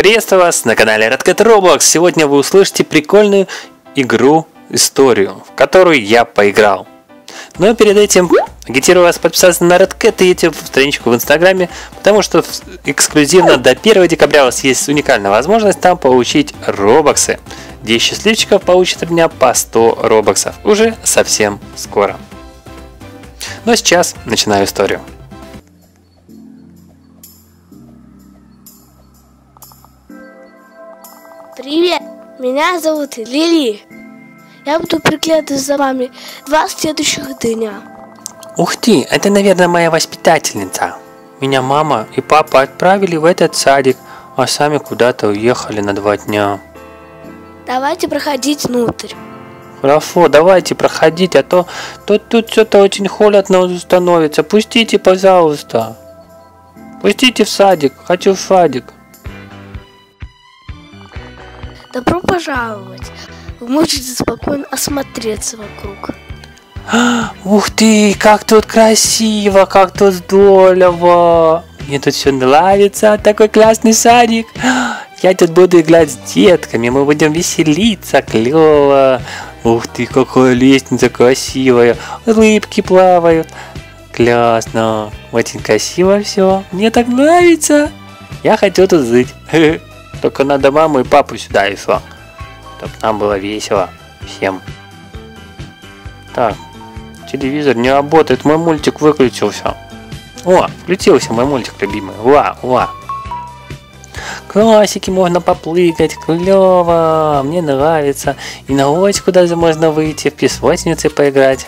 Приветствую вас на канале Red Cat Roblox. Сегодня вы услышите прикольную историю, в которую я поиграл. Но перед этим агитирую вас подписаться на Red Cat и идти в страничку в Инстаграме, потому что эксклюзивно до 1 декабря у вас есть уникальная возможность там получить робоксы. 10 счастливчиков получат от меня по 100 робоксов уже совсем скоро. Но сейчас начинаю историю. Привет, меня зовут Лили. Я буду приглядывать за вами 2 следующих дня. Ух ты, это, наверное, моя воспитательница. Меня мама и папа отправили в этот садик, а сами куда-то уехали на 2 дня. Давайте проходить внутрь. Хорошо, давайте проходить, а то тут что-то очень холодно становится. Пустите, пожалуйста. Пустите в садик, хочу в садик. Добро пожаловать. Вы можете спокойно осмотреться вокруг. Ух ты, как тут красиво, как тут здорово. Мне тут все нравится, такой классный садик. Я тут буду играть с детками, мы будем веселиться, клево. Ух ты, какая лестница красивая, рыбки плавают. Классно, очень красиво все, мне так нравится. Я хочу тут жить. Только надо маму и папу сюда еще, чтобы нам было весело всем. Так, телевизор не работает, мой мультик выключился. О, включился мой мультик любимый. Уа. Классики можно поплыкать, клево, мне нравится. И на улочку даже можно выйти, в песочнице поиграть.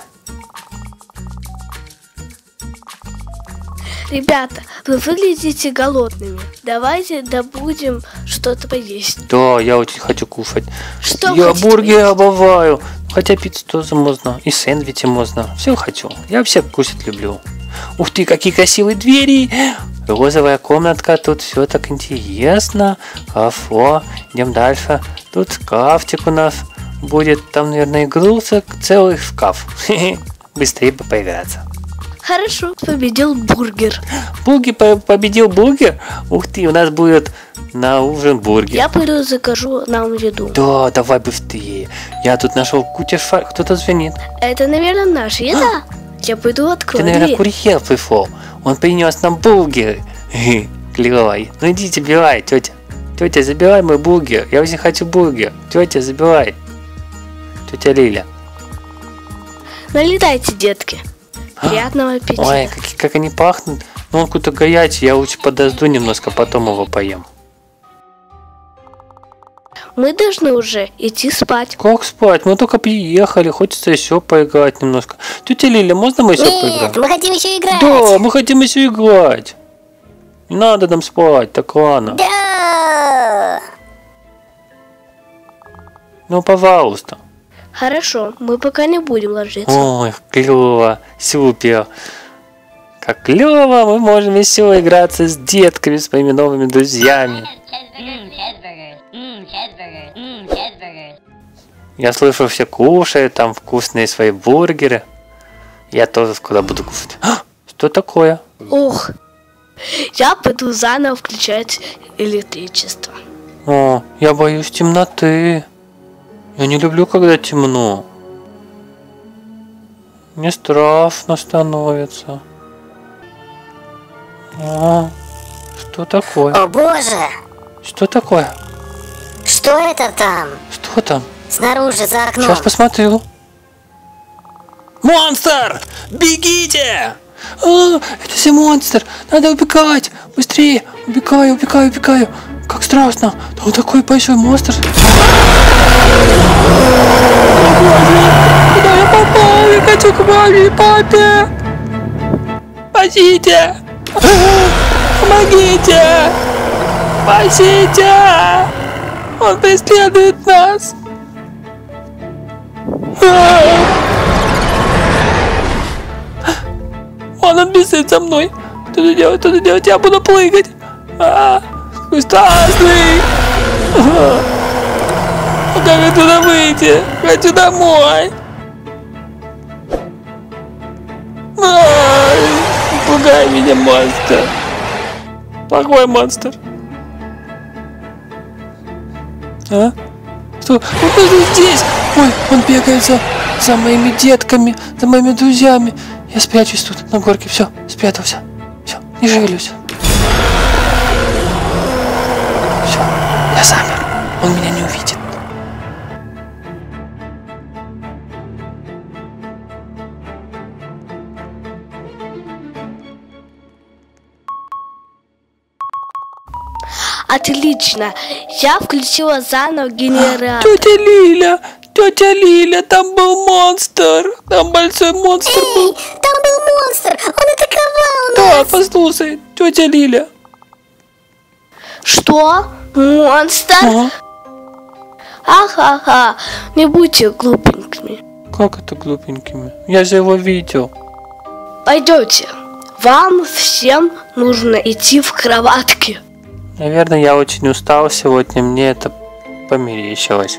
Ребята, вы выглядите голодными. Давайте добудем что-то поесть. Да, я очень хочу кушать. Что я хотите бургеры обожаю. Хотя пиццу тоже можно. И сэндвичи можно. Все хочу. Я вообще кушать люблю. Ух ты, какие красивые двери. Розовая комнатка. Тут все так интересно. Хорошо. Идем дальше. Тут шкафчик у нас будет. Там, наверное, игрушек. Целый шкаф. Быстрее бы поиграться. Хорошо, победил бургер. Победил бургер? Ух ты, у нас будет на ужин бургер. Я пойду закажу нам еду. Да, давай быстрее. Я тут нашел кучу шар. Кто-то звонит. Это, наверное, наша еда. Я пойду открою Это, наверное, дверь. курьер пришел. Он принес нам бургер. Клевый. Ну иди, забирай, тетя. Тетя, забирай мой бургер. Я очень хочу бургер. Тетя, забирай. Тетя Лиля. Налетайте, детки. Приятного аппетита. Ой, как они пахнут. Ну он какой-то горячий. Я лучше подожду немножко, потом его поем. Мы должны уже идти спать. Как спать? Мы только приехали, хочется еще поиграть немножко. Тетя Лиля, можно мы еще поиграем? Нет, мы хотим еще играть. Да, мы хотим еще играть. Не надо нам спать, так рано. Да. Ну, пожалуйста. Хорошо, мы пока не будем ложиться. Ой, клево, супер. Как клево, мы можем весело играться с детками, с своими новыми друзьями. Я слышу, все кушают, там вкусные свои бургеры. Я тоже скоро буду кушать. Что такое? Ох, я пойду заново включать электричество. О, я боюсь темноты. Я не люблю, когда темно. Мне страшно становится. Что такое? О боже, Что такое? что это там? Что там? Снаружи за окном. Сейчас посмотрю. Монстр! Бегите! Это же монстр! Надо убегать! Быстрее! Убегаю! Как страшно! Там такой большой монстр! О боже! Куда я попал? Я хочу к маме и папе! Спасите! Помогите! Спасите! Он преследует нас! Он бежит за мной. Что делать? Я буду прыгать. Вы страшный. Как отсюда выйти? Хочу домой. Пугай меня, монстр. Плохой монстр. А? Что? Он здесь! Ой, он бегает за моими детками, за моими друзьями. Я спрячусь тут на горке. Все, спрятался. Все, не шевелюсь. Все, я замер. Он меня не увидит. Отлично. Я включила заново генератор. Тетя Лиля, там был монстр. Там большой монстр был. Эй, там был монстр! Он атаковал Да, нас! послушай, тетя Лиля. Что? Монстр? Ага. Ха-ха-ха. Не будьте глупенькими. Как это глупенькими? Я же его видел. Пойдете. Вам всем нужно идти в кроватки. Наверное, я очень устал сегодня. Мне это померещилось.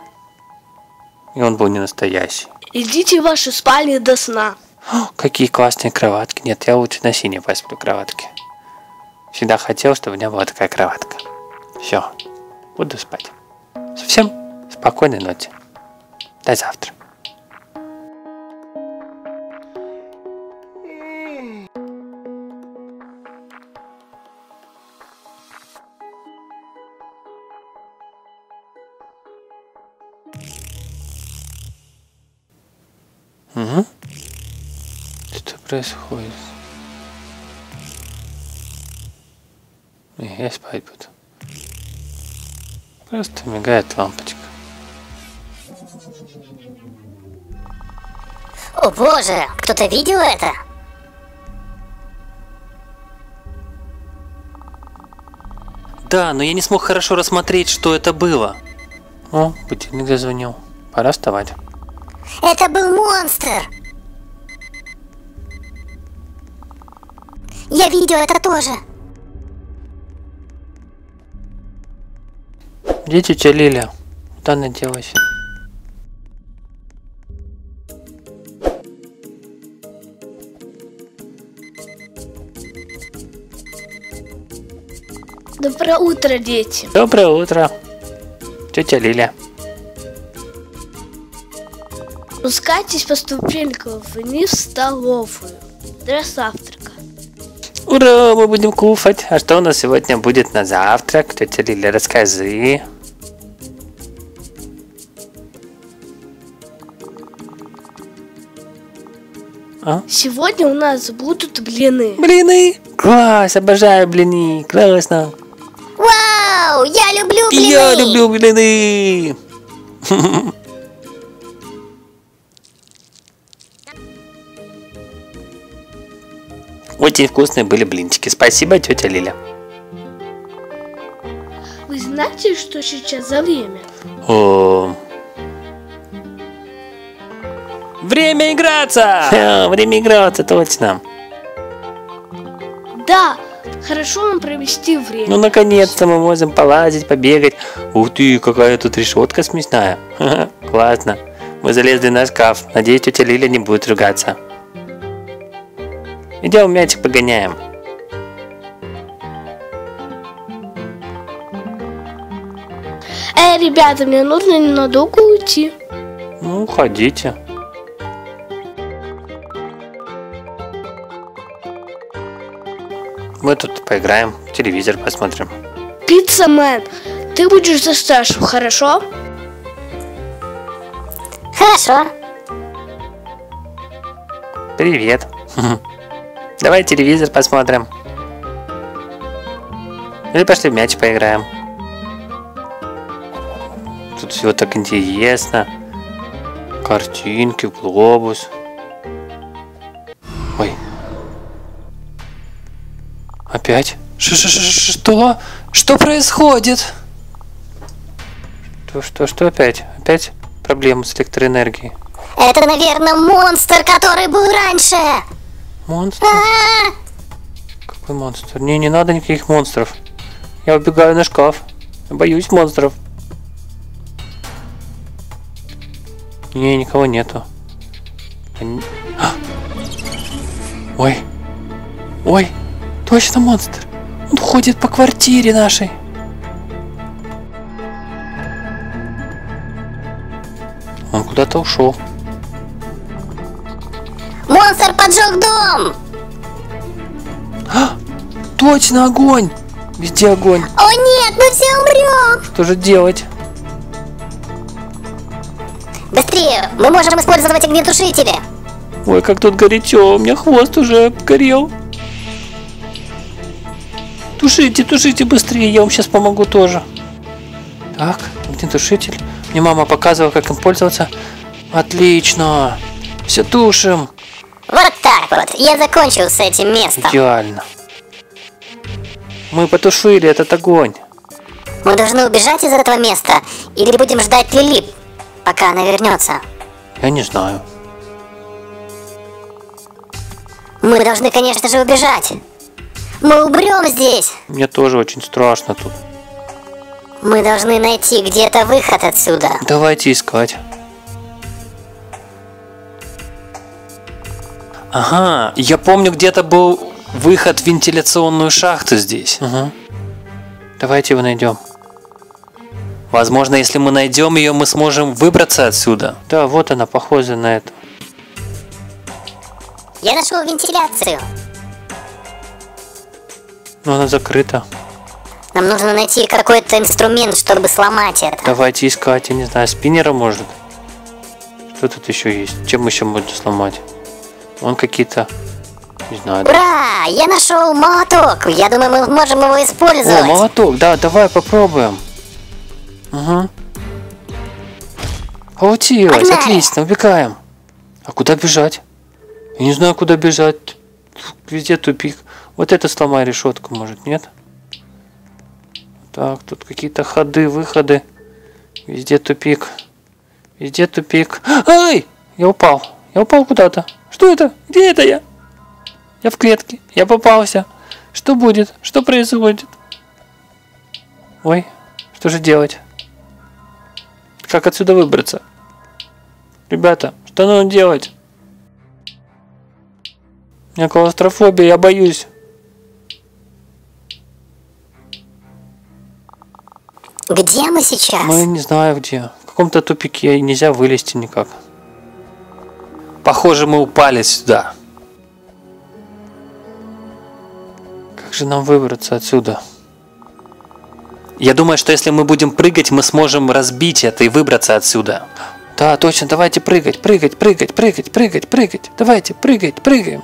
И он был не настоящий. Идите в ваши спальни до сна. О, какие классные кроватки. Нет, я лучше на синей посплю кроватке. Всегда хотел, чтобы у меня была такая кроватка. Все, буду спать. Всем спокойной ночи. До завтра. Угу. Что происходит? Я спать буду. Просто мигает лампочка. О боже, кто-то видел это? Да, но я не смог хорошо рассмотреть, что это было. О, будильник зазвонил. Пора вставать. Это был монстр! Я видел это тоже. Где тетя Лиля? Куда она делась? Доброе утро, дети. Доброе утро, тетя Лиля. Спускайтесь по ступенькам вниз в столовую для завтрака. Ура, мы будем кушать. А что у нас сегодня будет на завтрак? Тетя Лиля, расскажи. А? Сегодня у нас будут блины. Блины? Класс, обожаю блины. Классно. Вау, я люблю блины! Я люблю блины. Очень вкусные были блинчики. Спасибо, тетя Лиля. Вы знаете, что сейчас за время? О. Время играться! Время играться, точно. Да, хорошо нам провести время. Ну, наконец-то мы можем полазить, побегать. Ух ты, какая тут решетка смешная. Классно. Мы залезли на шкаф. Надеюсь, тетя Лиля не будет ругаться. Идем мячик погоняем. Ребята, мне нужно ненадолго уйти. Ну, ходите. Мы тут поиграем, телевизор посмотрим. Пиццамен, ты будешь за Сашу, хорошо? Хорошо. Привет. Давай телевизор посмотрим. Или пошли в мяч поиграем. Тут все так интересно. Картинки, глобус. Ой. Опять? Что? Что происходит? Что опять? Опять проблемы с электроэнергией? Это, наверное, монстр, который был раньше. Монстр? Какой монстр? Не надо никаких монстров. Я убегаю на шкаф. Я боюсь монстров. Не, никого нету. Ой. Ой. Точно монстр. Он ходит по квартире нашей. Он куда-то ушел. Монстр поджег дом! Точно огонь! Везде огонь. О нет, мы все умрем! Что же делать? Быстрее, мы можем использовать огнетушители. Ой, как тут горячо, у меня хвост уже обгорел. Тушите, тушите быстрее, я вам сейчас помогу тоже. Так, огнетушитель. Мне мама показывала, как им пользоваться. Отлично. Все тушим. Вот так вот, я закончил с этим местом. Идеально. Мы потушили этот огонь. Мы должны убежать из этого места или будем ждать Лили, пока она вернется. Я не знаю. Мы должны, конечно же, убежать. Мы умрем здесь. Мне тоже очень страшно тут. Мы должны найти где-то выход отсюда. Давайте искать. Ага, я помню, где-то был выход в вентиляционную шахту здесь. Угу. Давайте его найдем. Возможно, если мы найдем ее, мы сможем выбраться отсюда. Да, вот она, похожа на эту. Я нашел вентиляцию. Но она закрыта. Нам нужно найти какой-то инструмент, чтобы сломать это. Давайте искать, я не знаю, спиннера может. Что тут еще есть? Чем еще можно сломать? Вон какие-то, не знаю. Ура! Я нашел молоток. Я думаю, мы можем его использовать. О, молоток, да, давай попробуем. Угу. Получилось, Погнали. отлично, убегаем. А куда бежать? Я не знаю, куда бежать. Везде тупик. Вот это сломай решетку, может, нет? Так, тут какие-то ходы, выходы. Везде тупик. Везде тупик. Ай! Я упал. Я упал куда-то. Что это? Где это я? Я в клетке. Я попался. Что будет? Что происходит? Ой, что же делать? Как отсюда выбраться? Ребята, что нужно делать? У меня клаустрофобия, я боюсь. Где мы сейчас? Мы не знаю где. В каком-то тупике и нельзя вылезти никак. Похоже, мы упали сюда. Как же нам выбраться отсюда? Я думаю, что если мы будем прыгать, мы сможем разбить это и выбраться отсюда. Да, точно, давайте прыгать, прыгать, прыгать, прыгать, прыгать, прыгать. Давайте, прыгать, прыгаем.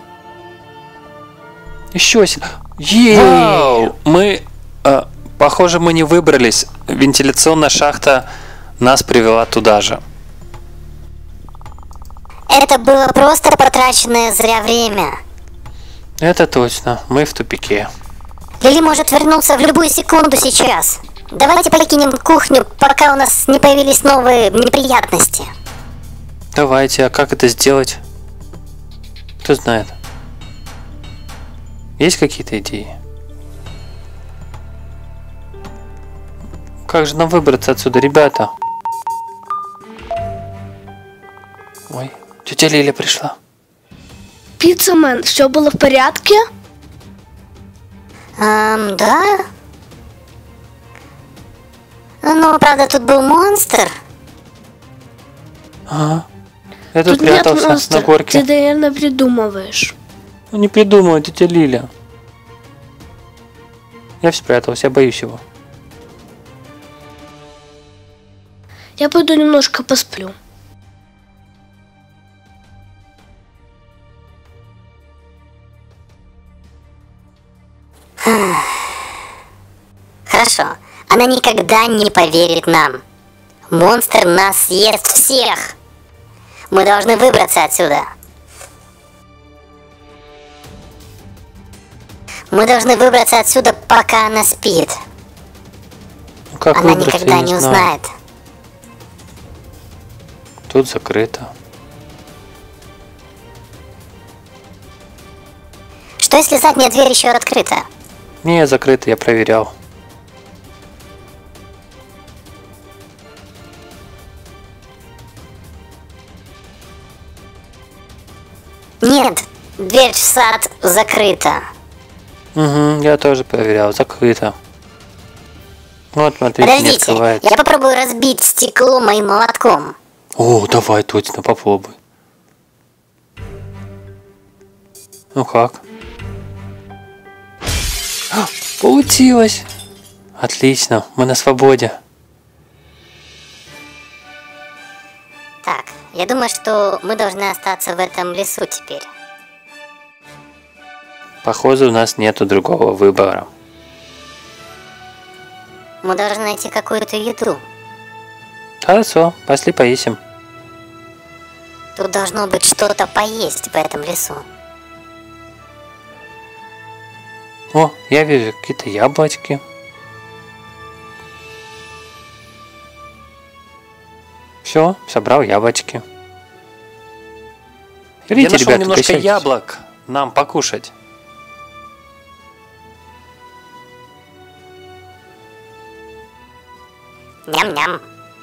Еще сильно. Ей! Мы... похоже, мы не выбрались. Вентиляционная шахта нас привела туда же. Это было просто потраченное зря время. Это точно. Мы в тупике. Лили может вернуться в любую секунду сейчас. Давайте покинем кухню, пока у нас не появились новые неприятности. Давайте, а как это сделать? Кто знает? Есть какие-то идеи? Как же нам выбраться отсюда, ребята? Ой, тетя Лиля пришла. Пиццамен, все было в порядке? Да? Ну, правда, тут был монстр. Ага. Я тут Тут нет прятался монстра, на горке. ты, наверное, придумываешь. Ну, не придумала, тетя Лиля. Я спрятался, я боюсь его. Я пойду немножко посплю. Хорошо. Она никогда не поверит нам. Монстр нас съест всех. Мы должны выбраться отсюда. Мы должны выбраться отсюда, пока она спит. Ну, как Она выбраться, никогда я не знаю. узнает. Тут закрыто. Что если задняя дверь еще открыта? Не, закрыто, я проверял. Нет, дверь в сад закрыта. Угу, я тоже проверял, закрыто. Вот, смотрите, не Подождите, открывается. я попробую разбить стекло моим молотком. О, давай, точно, попробуй. Ну как? Получилось! Отлично, мы на свободе. Так, я думаю, что мы должны остаться в этом лесу теперь. Похоже, у нас нету другого выбора. Мы должны найти какую-то еду. Хорошо, пошли поищем. Тут должно быть что-то поесть в этом лесу. О, я вижу какие-то яблочки. Все, собрал яблочки. Видите, Я нашел ребята, немножко угощайтесь. яблок нам покушать. Ням-ням.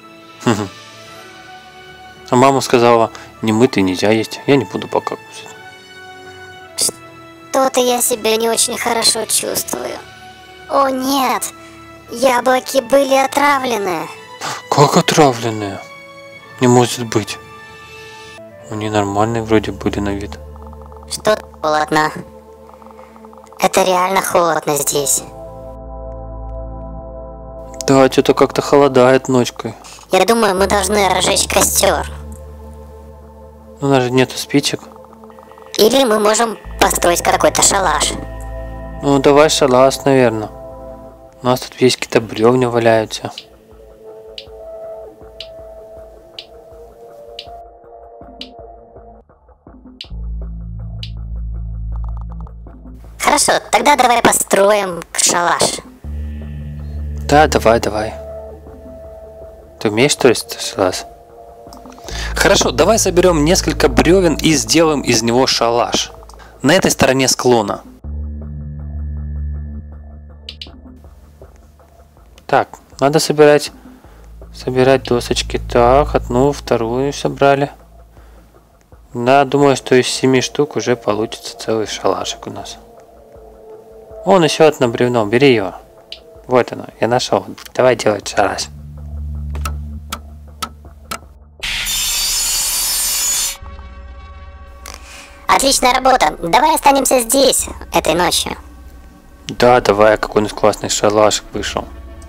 А мама сказала, немытый нельзя есть, я не буду пока кушать. Что-то я себя не очень хорошо чувствую. О нет, яблоки были отравлены. Как отравленные? Не может быть. Они нормальные вроде были на вид. Что-то холодно. Это реально холодно здесь. Да, что-то как-то холодает ночкой. Я думаю, мы должны разжечь костер. У нас же нету спичек. Или мы можем построить какой-то шалаш. Ну давай шалаш, наверное. У нас тут есть какие-то бревна валяются. Хорошо, тогда давай построим шалаш. Да, давай. Ты умеешь строить шалаш? Хорошо, давай соберем несколько бревен и сделаем из него шалаш. На этой стороне склона. Так, надо собирать досочки. Так, одну, вторую собрали. Да, думаю, что из 7 штук уже получится целый шалашик у нас. Вон еще одно бревно, бери его. Вот оно, я нашел. Давай делать шалаш. Отличная работа. Давай останемся здесь этой ночью. Да, давай, какой у нас классный шалашик вышел.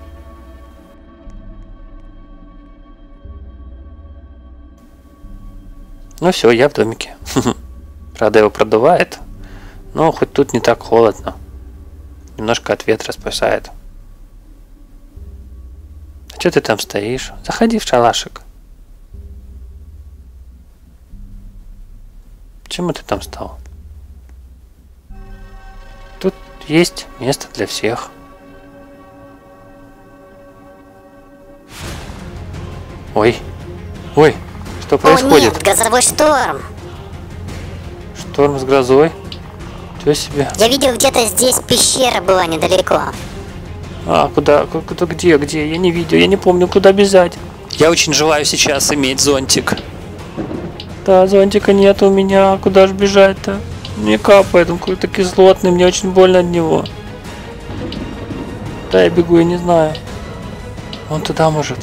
Ну все, я в домике. Правда, его продувает, но хоть тут не так холодно. Немножко от ветра спасает. А что ты там стоишь? Заходи в шалашик. Почему ты там стал? Тут есть место для всех. Ой, что происходит? О нет, грозовой шторм. Шторм с грозой? Чего себе? Я видел, где-то здесь пещера была недалеко. А, куда, где? Я не видел, я не помню, куда бежать. Я очень желаю сейчас иметь зонтик. Да, зонтика нет у меня, куда же бежать-то? Мне капает, он какой-то кислотный, мне очень больно от него. Да, я бегу, я не знаю. Вон туда может.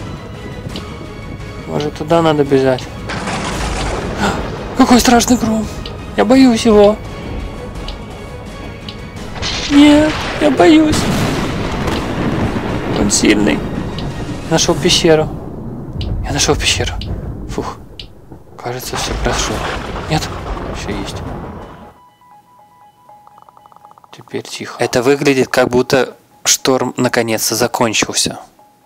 Может, туда надо бежать. Какой страшный гром. Я боюсь его. Нет, я боюсь. Он сильный. Нашел пещеру. Я нашел пещеру. Фух. Кажется, все прошло. Нет, все есть. Теперь тихо. Это выглядит, как будто шторм наконец-то закончился.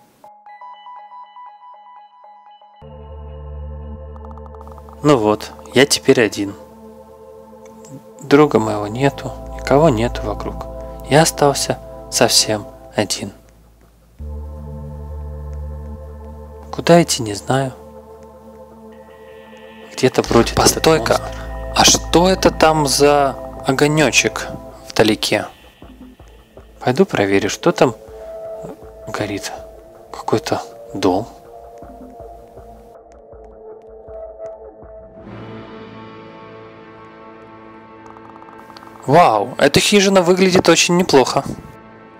Ну вот, я теперь один. Друга моего нету, никого нету вокруг. Я остался совсем один. Куда идти, не знаю. Где-то бродит. Постой-ка, этот монстр. а что это там за огонечек вдалеке? Пойду проверю, что там горит. Какой-то дом. Вау, эта хижина выглядит очень неплохо.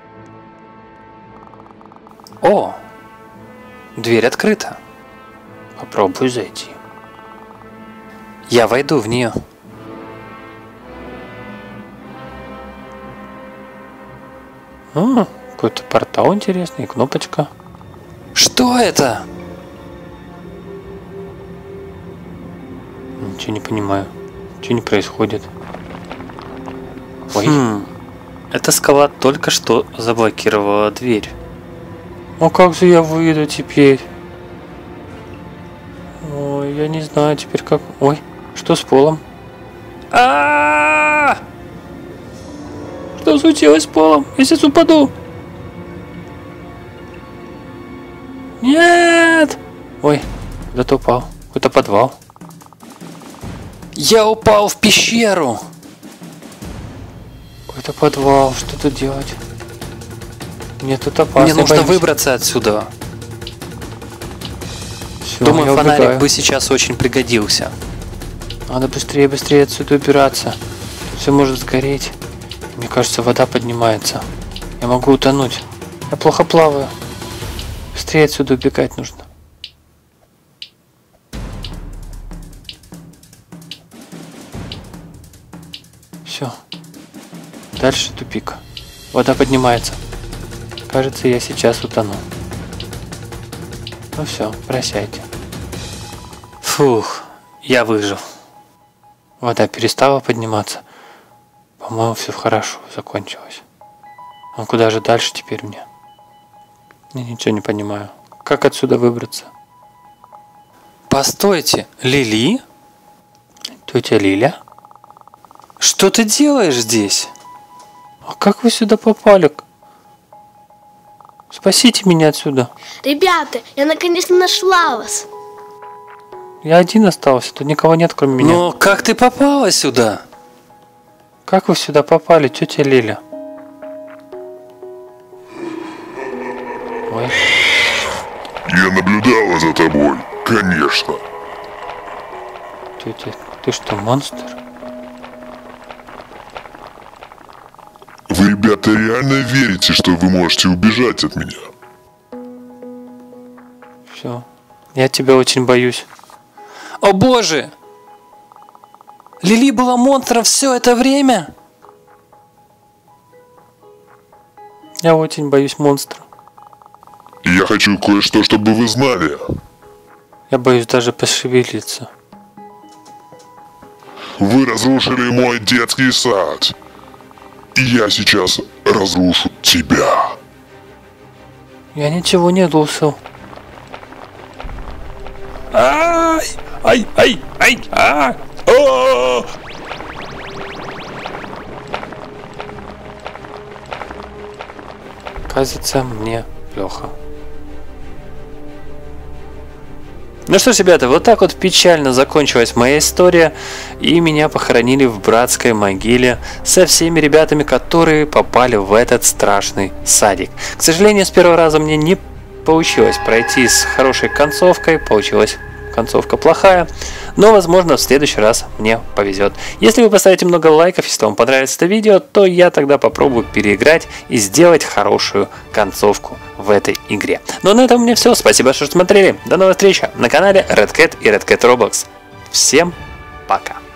О, дверь открыта. Попробуй зайти. Я войду в нее. Какой-то портал интересный, кнопочка. Что это? Ничего не понимаю. Ничего не происходит. Ой. Эта скала только что заблокировала дверь. А как же я выйду теперь? Ой, я не знаю теперь как... Ой, что с полом? Что случилось с полом? Я сейчас упаду. Нет! Ой, куда-то упал. Какой-то подвал. Я упал в пещеру. Какой-то подвал. Что тут делать? Мне тут опасно. Мне нужно выбраться отсюда. Всё, думаю, фонарик убегаю. Бы сейчас очень пригодился. Надо быстрее отсюда убираться. Тут все может сгореть. Мне кажется, вода поднимается. Я могу утонуть. Я плохо плаваю. Быстрее отсюда убегать нужно. Все. Дальше тупик. Вода поднимается. Кажется, я сейчас утону. Ну все, прощайте. Фух, я выжил. Вода перестала подниматься. По-моему, все хорошо закончилось. А куда же дальше теперь мне? Я ничего не понимаю. Как отсюда выбраться? Постойте, Лили? Тетя Лиля? Что ты делаешь здесь? А как вы сюда попали? Спасите меня отсюда. Ребята, я наконец-то нашла вас. Я один остался, тут никого нет, кроме меня. Но как ты попала сюда? Как вы сюда попали, тетя Лиля? Ой. Я наблюдала за тобой, конечно. Тетя, ты что, монстр? Вы, ребята, реально верите, что вы можете убежать от меня? Все. Я тебя очень боюсь. О боже! Лили была монстром все это время? Я очень боюсь монстра. Я хочу кое-что, чтобы вы знали. Я боюсь даже пошевелиться. Вы разрушили мой детский сад. И я сейчас разрушу тебя. Я ничего не рушил. Кажется, мне плохо. Ну что ж, ребята, вот так вот печально закончилась моя история, и меня похоронили в братской могиле со всеми ребятами, которые попали в этот страшный садик. К сожалению, с первого раза мне не получилось пройти с хорошей концовкой, получилась концовка плохая, но возможно в следующий раз мне повезет. Если вы поставите много лайков, если вам понравится это видео, то я тогда попробую переиграть и сделать хорошую концовку в этой игре. Ну а на этом у меня все. Спасибо, что смотрели. До новых встреч на канале Red Cat и Red Cat Roblox. Всем пока.